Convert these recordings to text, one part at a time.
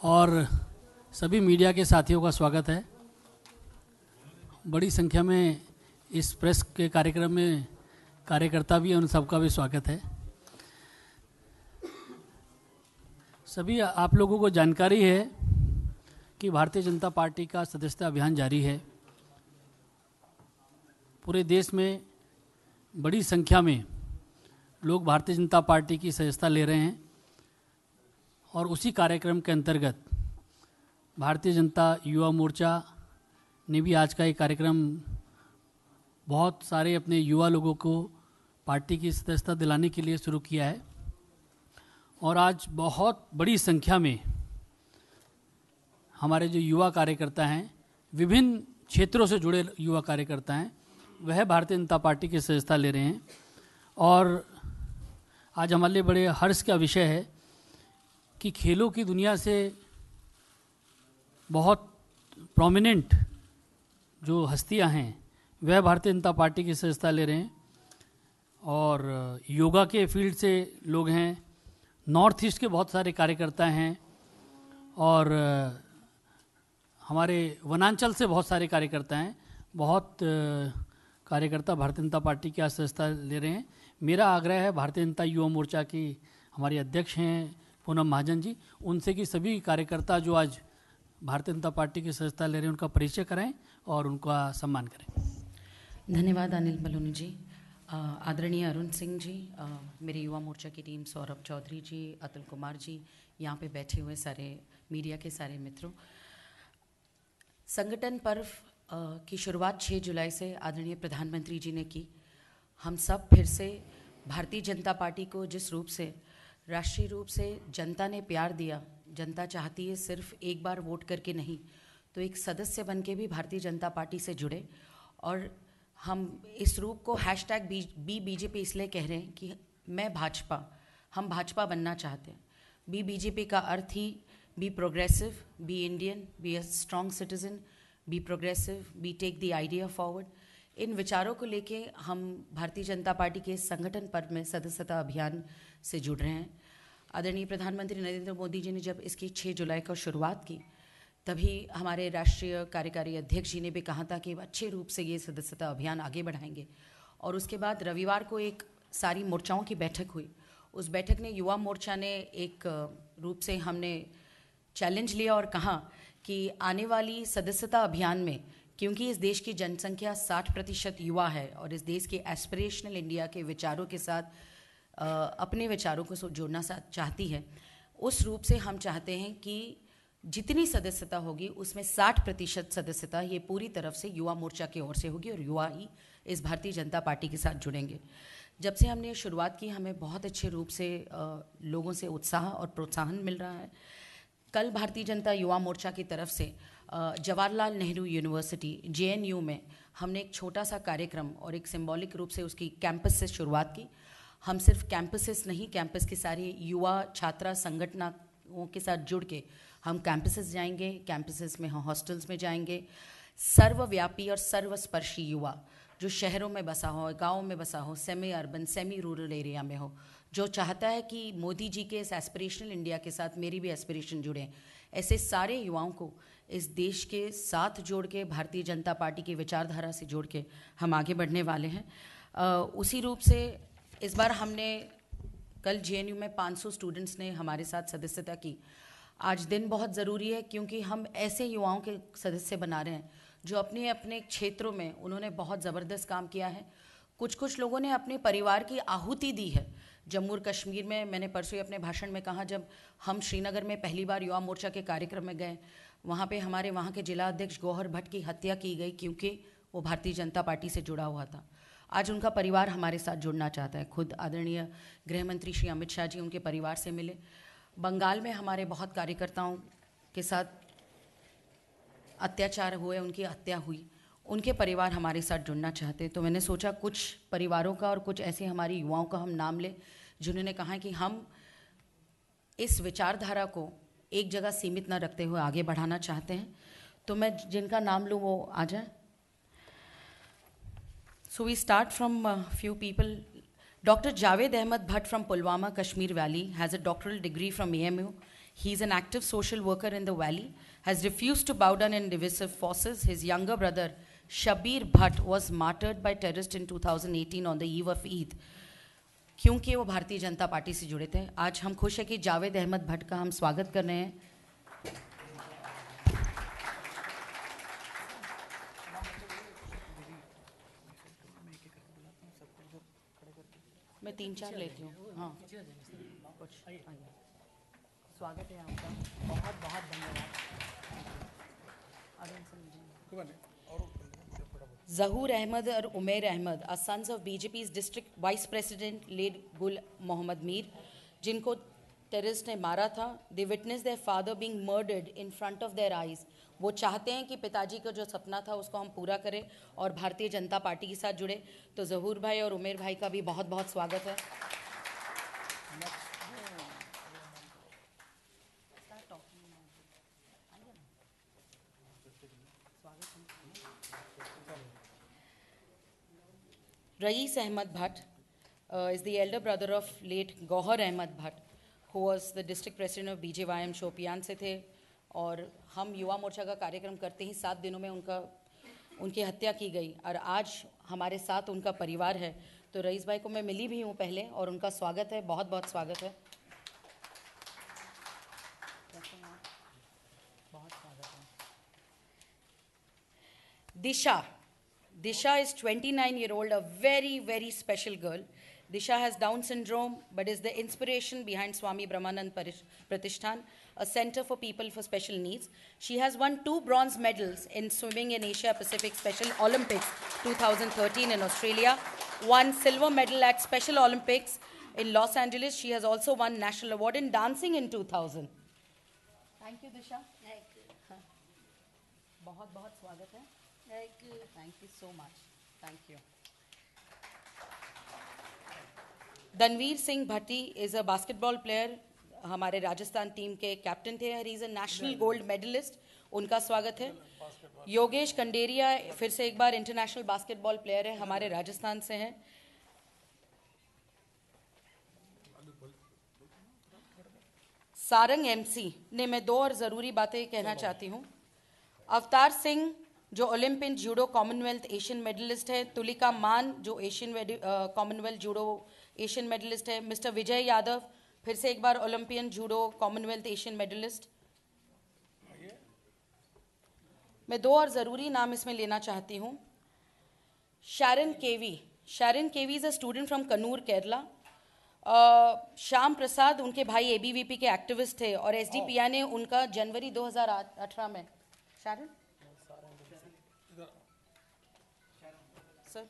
और सभी मीडिया के साथियों का स्वागत है। बड़ी संख्या में इस प्रेस के कार्यक्रम में कार्यकर्ता भी हैं, उन सबका भी स्वागत है। सभी आप लोगों को जानकारी है कि भारतीय जनता पार्टी का सदस्यता अभियान जारी है। पूरे देश में बड़ी संख्या में लोग भारतीय जनता पार्टी की सदस्यता ले रहे हैं और उसी कार्यक्रम के अंतर्गत भारतीय जनता युवा मोर्चा ने भी आज का ये कार्यक्रम बहुत सारे अपने युवा लोगों को पार्टी की सदस्यता दिलाने के लिए शुरू किया है। और आज बहुत बड़ी संख्या में हमारे जो युवा कार्यकर्ता हैं, विभिन्न क्षेत्रों से जुड़े युवा कार्यकर्ता हैं, वह भारतीय जनता पार्टी की सदस्यता ले रहे हैं। और आज हमारे लिए बड़े हर्ष का विषय है कि खेलों की दुनिया से बहुत प्रोमिनेंट जो हस्तियां हैं वह भारतीय जनता पार्टी की सदस्यता ले रहे हैं। और योगा के फील्ड से लोग हैं, नॉर्थ ईस्ट के बहुत सारे कार्यकर्ता हैं और हमारे वनांचल से बहुत सारे कार्यकर्ता हैं। बहुत कार्यकर्ता भारतीय जनता पार्टी की सदस्यता ले रहे हैं। मेरा आग्रह है भारतीय जनता युवा मोर्चा की हमारी अध्यक्ष हैं पूनम महाजन जी, उनसे कि सभी कार्यकर्ता जो आज भारतीय जनता पार्टी की सदस्यता ले रहे हैं उनका परिचय कराएं और उनका सम्मान करें। धन्यवाद अनिल बलूनी जी। आदरणीय अरुण सिंह जी, मेरे युवा मोर्चा की टीम, सौरभ चौधरी जी, अतुल कुमार जी, यहाँ पे बैठे हुए सारे मीडिया के सारे मित्रों, संगठन पर्व की शुरुआत 6 जुलाई से आदरणीय प्रधानमंत्री जी ने की। हम सब फिर से भारतीय जनता पार्टी को जिस रूप से राष्ट्रीय रूप से जनता ने प्यार दिया, जनता चाहती है सिर्फ एक बार वोट करके नहीं तो एक सदस्य बन के भी भारतीय जनता पार्टी से जुड़े। और हम इस रूप को #BBJP इसलिए कह रहे हैं कि हम भाजपा बनना चाहते हैं। BBJP का अर्थ ही be progressive, be Indian, be a strong citizen, be progressive, be take the idea forward. इन विचारों को लेके हम भारतीय जनता पार्टी के संगठन पर्व में सदस्यता अभियान से जुड़ रहे हैं। आदरणीय प्रधानमंत्री नरेंद्र मोदी जी ने जब इसकी 6 जुलाई को शुरुआत की, तभी हमारे राष्ट्रीय कार्यकारी अध्यक्ष जी ने भी कहा था कि अच्छे रूप से ये सदस्यता अभियान आगे बढ़ाएंगे। और उसके बाद रविवार को एक सारी मोर्चाओं की बैठक हुई। उस बैठक ने युवा मोर्चा ने एक रूप से हमने चैलेंज लिया और कहा कि आने वाली सदस्यता अभियान में, क्योंकि इस देश की जनसंख्या 60% युवा है और इस देश के एस्पिरेशनल इंडिया के विचारों के साथ अपने विचारों को जोड़ना चाहती है, उस रूप से हम चाहते हैं कि जितनी सदस्यता होगी उसमें 60% सदस्यता ये पूरी तरफ से युवा मोर्चा की ओर से होगी और युवा ही इस भारतीय जनता पार्टी के साथ जुड़ेंगे। जब से हमने शुरुआत की, हमें बहुत अच्छे रूप से लोगों से उत्साह और प्रोत्साहन मिल रहा है। कल भारतीय जनता युवा मोर्चा की तरफ से जवाहरलाल नेहरू यूनिवर्सिटी JNU में हमने एक छोटा सा कार्यक्रम और एक सिंबॉलिक रूप से उसकी कैंपस से शुरुआत की। हम सिर्फ कैंपसेस नहीं, कैंपस के सारे युवा छात्रा संगठनों के साथ जुड़ के हम कैंपसेस जाएंगे, कैंपसेस में हम हॉस्टल्स में जाएंगे। सर्वव्यापी और सर्वस्पर्शी युवा जो शहरों में बसा हो, गाँव में बसा हो, semi urban, semi rural area में हो, जो चाहता है कि मोदी जी के इस एस्पिरेशनल इंडिया के साथ मेरी भी एस्पिरेशन जुड़े, ऐसे सारे युवाओं को इस देश के साथ जोड़ के भारतीय जनता पार्टी की विचारधारा से जोड़ के हम आगे बढ़ने वाले हैं। उसी रूप से इस बार हमने कल JNU में 500 स्टूडेंट्स ने हमारे साथ सदस्यता की। आज दिन बहुत ज़रूरी है क्योंकि हम ऐसे युवाओं के सदस्य बना रहे हैं जो अपने अपने क्षेत्रों में उन्होंने बहुत ज़बरदस्त काम किया है। कुछ लोगों ने अपने परिवार की आहुति दी है। जम्मू और कश्मीर में, मैंने परसों अपने भाषण में कहा, जब हम श्रीनगर में पहली बार युवा मोर्चा के कार्यक्रम में गए, वहाँ पे हमारे वहाँ के जिला अध्यक्ष गौहर भट्ट की हत्या की गई क्योंकि वो भारतीय जनता पार्टी से जुड़ा हुआ था। आज उनका परिवार हमारे साथ जुड़ना चाहता है। खुद आदरणीय गृह मंत्री श्री अमित शाह जी उनके परिवार से मिले। बंगाल में हमारे बहुत कार्यकर्ताओं के साथ अत्याचार हुए, उनकी हत्या हुई, उनके परिवार हमारे साथ जुड़ना चाहते हैं। तो मैंने सोचा कुछ परिवारों का और कुछ ऐसे हमारी युवाओं का हम नाम लें जिन्होंने कहा कि हम इस विचारधारा को एक जगह सीमित न रखते हुए आगे बढ़ाना चाहते हैं। तो मैं जिनका नाम लूँ वो आ जाए। So we start from a few people. Dr. Javed Ahmed Bhatt from Pulwama, Kashmir Valley has a doctoral degree from AMU. He is an active social worker in the valley, has refused to bow down in divisive forces. His younger brother, Shabir Bhatt, was martyred by terrorists in 2018 on the eve of Eid, क्योंकि वो Bharatiya Janata party से जुड़े थे. आज हम खुश हैं कि जावेद अहमद भट्ट का हम स्वागत कर रहे हैं. मैं 3-4 लेती हूँ. हाँ, कुछ स्वागत है आपका. बहुत बहुत धन्यवाद. जहूर अहमद और Umer Ahmad are sons of BJP's district vice president late Gul Mohammad Mir, जिनको टेररिस्ट ने मारा था. They witness their father being murdered in front of their eyes. वो चाहते हैं कि पिताजी का जो सपना था उसको हम पूरा करें और भारतीय जनता पार्टी के साथ जुड़े. तो जहूर भाई और उमेर भाई का भी बहुत बहुत स्वागत है. Rais Ahmad Bhatt is the elder brother of late Gauhar Ahmad Bhatt, who was the district president of BJYM Shopian से थे. और हम युवा मोर्चा का कार्यक्रम करते ही 7 दिनों में उनकी हत्या की गई और आज हमारे साथ उनका परिवार है. तो रईस भाई को मैं मिली भी हूँ पहले और उनका स्वागत है, बहुत बहुत स्वागत है. बहुत स्वागत है. Disha is 29-year-old, a very, very special girl. Disha has Down syndrome, but is the inspiration behind Swami Brahmanand Pratishthan, a center for people for special needs. She has won 2 bronze medals in swimming in Asia Pacific Special Olympics 2013 in Australia, 1 silver medal at Special Olympics in Los Angeles. She has also won national award in dancing in 2000. Thank you, Disha. Thank you. बहुत बहुत स्वागत है. Thank you so much. Thank you. Danveer Singh Bhatti is a basketball player. हमारे Rajasthan team के captain थे. He is a national gold medalist. उनका स्वागत है. योगेश कंडेरिया फिर से एक बार इंटरनेशनल बास्केटबॉल प्लेयर है, हमारे राजस्थान से हैं. सारंग एमसी ने मैं 2 और ज़रूरी बातें कहना चाहती हूँ. अवतार सिंह जो Olympian judo Commonwealth Asian medalist है. तुलिका मान जो Asian Commonwealth judo Asian medalist है. मिस्टर विजय यादव फिर से एक बार Olympian judo Commonwealth Asian medalist. मैं 2 और ज़रूरी नाम इसमें लेना चाहती हूँ. Sharan KV is a student from Kannur, Kerala. Shyam Prasad उनके भाई एबीवीपी के एक्टिविस्ट थे और एसडीपीआई ने उनका जनवरी 2018 में. शारन सर,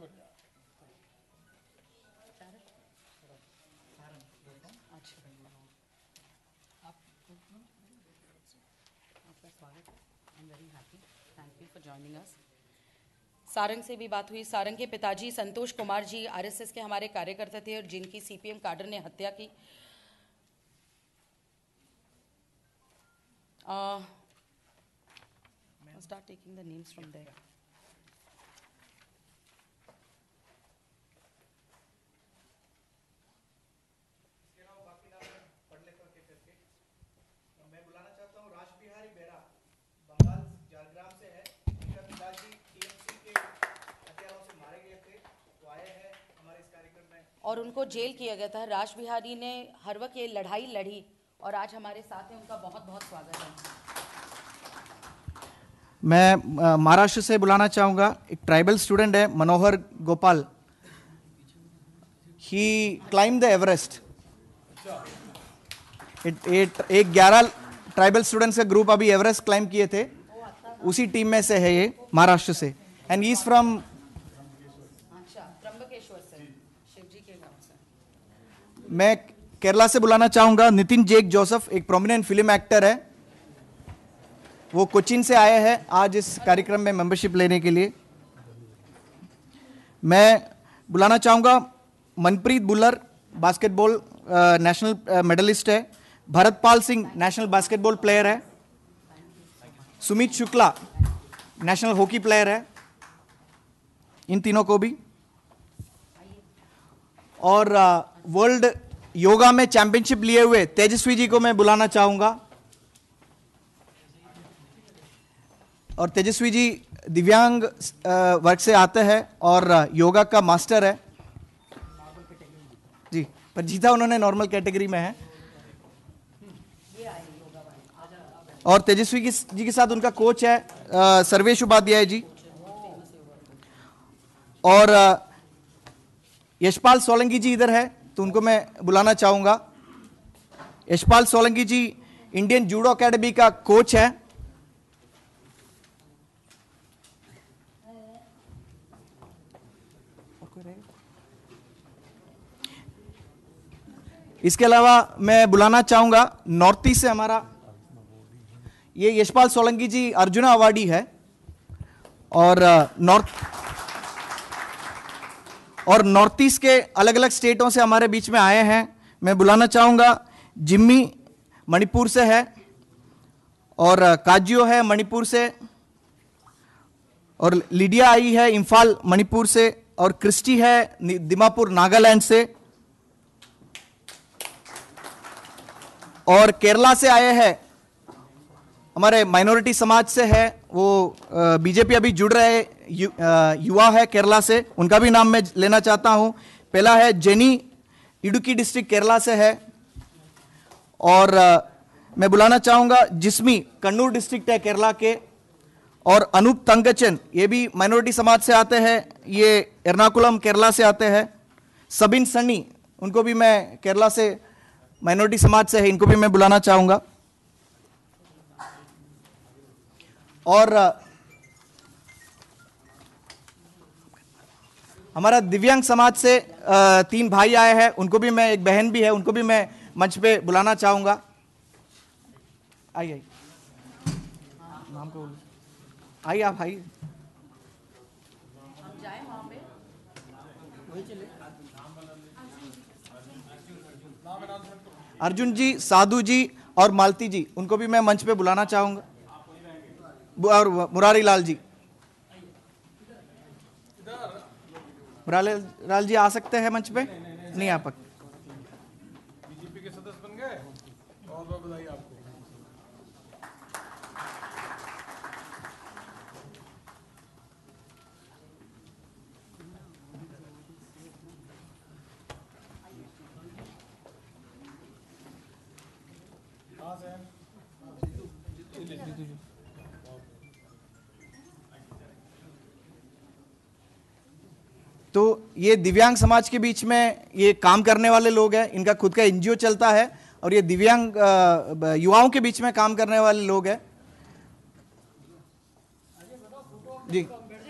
आपका स्वागत है. I am very happy. Thank you for joining us. Sarang से भी बात हुई. सारंग के पिताजी संतोष कुमार जी आरएसएस के हमारे कार्यकर्ता थे और जिनकी सीपीएम काडर ने हत्या की. Start taking the names from there. मैं बुलाना चाहता हूँ राज बिहारी बेरा, बंगाल झारग्राम से है. इनका पिताजी टीएमसी के हथियारों से मारे गए थे, तो आए हैं हमारे इस कार्यक्रम में. और उनको जेल किया गया था. राज बिहारी ने हर वक्त ये लड़ाई लड़ी और आज हमारे साथ हैं. उनका बहुत बहुत स्वागत है. मैं महाराष्ट्र से बुलाना चाहूँगा. एक ट्राइबल स्टूडेंट है Manohar Gopal. He climb the Everest. 11 tribal students का ग्रुप अभी एवरेस्ट क्लाइम किए थे, उसी टीम में से है ये, महाराष्ट्र से. And he is from Trimbakeshwar से, शिवजी के गांव से. मैं केरला से बुलाना चाहूँगा नितिन जेक जोसेफ. एक प्रोमिनेंट फिल्म एक्टर है, वो कोचिन से आए हैं आज इस कार्यक्रम में मेंबरशिप लेने के लिए. मैं बुलाना चाहूँगा Manpreet Bullar, basketball national medalist है. Bharatpal Singh national basketball player है. Sumit Shukla national hockey player है. इन तीनों को भी. और वर्ल्ड योगा में चैंपियनशिप लिए हुए तेजस्वी जी को मैं बुलाना चाहूंगा। और तेजस्वी जी दिव्यांग वर्ग से आते हैं और योगा का मास्टर है जी, पर जीता उन्होंने नॉर्मल कैटेगरी में है। और तेजस्वी जी के साथ उनका कोच है सर्वेश उपाध्याय जी। और यशपाल सोलंकी जी इधर है तो उनको मैं बुलाना चाहूंगा। Yashpal Solanki ji Indian judo academy का कोच है। इसके अलावा मैं बुलाना चाहूंगा नॉर्थ ईस्ट से हमारा ये यशपाल सोलंकी जी अर्जुना अवार्डी है और नॉर्थ ईस्ट के अलग अलग स्टेटों से हमारे बीच में आए हैं। मैं बुलाना चाहूंगा जिम्मी मणिपुर से है और काजियो है मणिपुर से और लिडिया आई है इंफाल मणिपुर से और क्रिस्टी है दिमापुर नागालैंड से और केरला से आए हैं हमारे माइनॉरिटी समाज से है वो बीजेपी अभी जुड़ रहे युवा है केरला से, उनका भी नाम मैं लेना चाहता हूं। पहला है जेनी इडुक्की डिस्ट्रिक्ट केरला से है और मैं बुलाना चाहूंगा जिस्मी कन्नूर डिस्ट्रिक्ट है केरला के और अनूप तंगचन ये भी माइनॉरिटी समाज से आते हैं, ये एर्नाकुलम केरला से आते हैं। सबिन सन्नी उनको भी मैं केरला से माइनॉरिटी समाज से है, इनको भी मैं बुलाना चाहूंगा। और हमारा दिव्यांग समाज से 3 भाई आए हैं, उनको भी मैं, एक बहन भी है, उनको भी मैं मंच पे बुलाना चाहूंगा। आइए नाम को आइए आप आइए। अर्जुन जी, साधु जी और मालती जी, उनको भी मैं मंच पे बुलाना चाहूंगा। और मुरारी लाल जी, मुरारी लाल जी आ सकते हैं मंच पे? नहीं आ सकते। बीजेपी के सदस्य बन गए, बहुत बहुत बधाई आपको। तो ये दिव्यांग समाज के बीच में ये काम करने वाले लोग हैं, इनका खुद का एनजीओ चलता है और ये दिव्यांग युवाओं के बीच में काम करने वाले लोग हैं जी।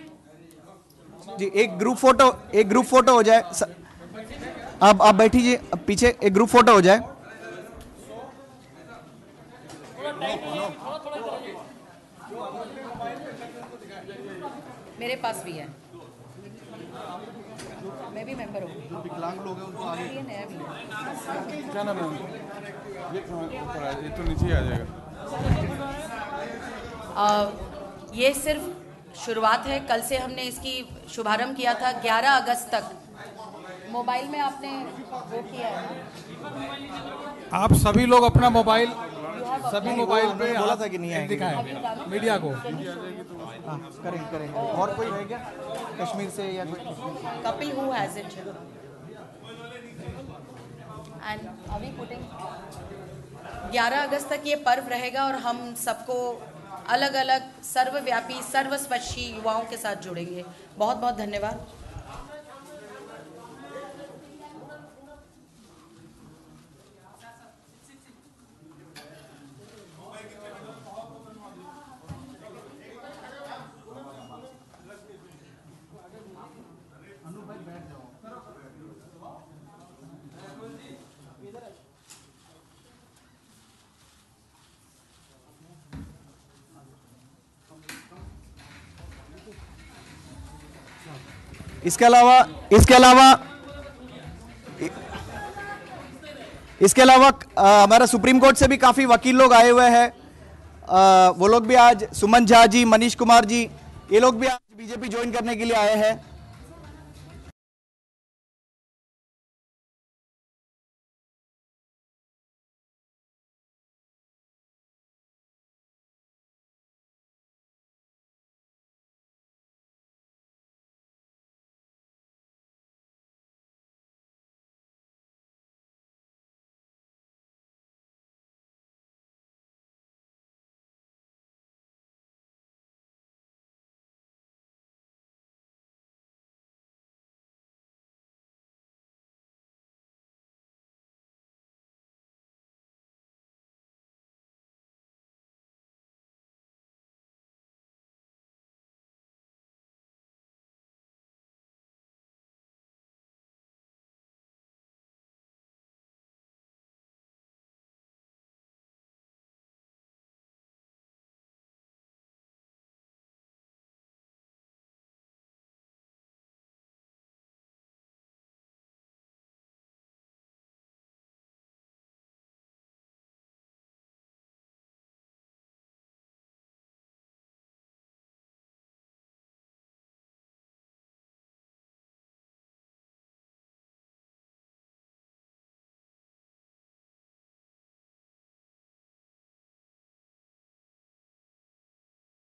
जी एक ग्रुप फोटो हो जाए। आप बैठिए, अब पीछे एक ग्रुप फोटो हो जाए। मेरे पास भी है, मैं भी मेंबर हूँ। विकलांग लोग हैं उनको आगे ये नया भी है। क्या नाम है? ये ऊपर है, ये तो नीचे ही आ जाएगा। ये सिर्फ शुरुआत है। कल से हमने इसकी शुभारंभ किया था। 11 अगस्त तक मोबाइल में आपने वो किया है। आप सभी लोग अपना मोबाइल, सभी मोबाइल पे बोला था कि नहीं आएंगे। दिखाएं मीडिया को। हाँ करेंगे। और कोई है क्या कश्मीर से या कोई? Kapil who has it and are we putting 11 अगस्त तक ये पर्व रहेगा और हम सबको अलग अलग सर्वव्यापी सर्वस्पर्शी युवाओं के साथ जुड़ेंगे। बहुत बहुत धन्यवाद। इसके अलावा हमारा सुप्रीम कोर्ट से भी काफी वकील लोग आए हुए हैं। वो लोग भी आज, सुमन झा जी, मनीष कुमार जी, ये लोग भी आज बीजेपी ज्वाइन करने के लिए आए हैं।